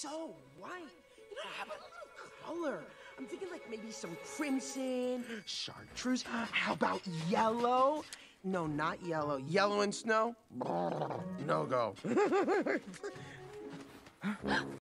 so white. You know, how about a little color? I'm thinking like maybe some crimson, chartreuse. How about yellow? No, not yellow. Yellow and snow? No go.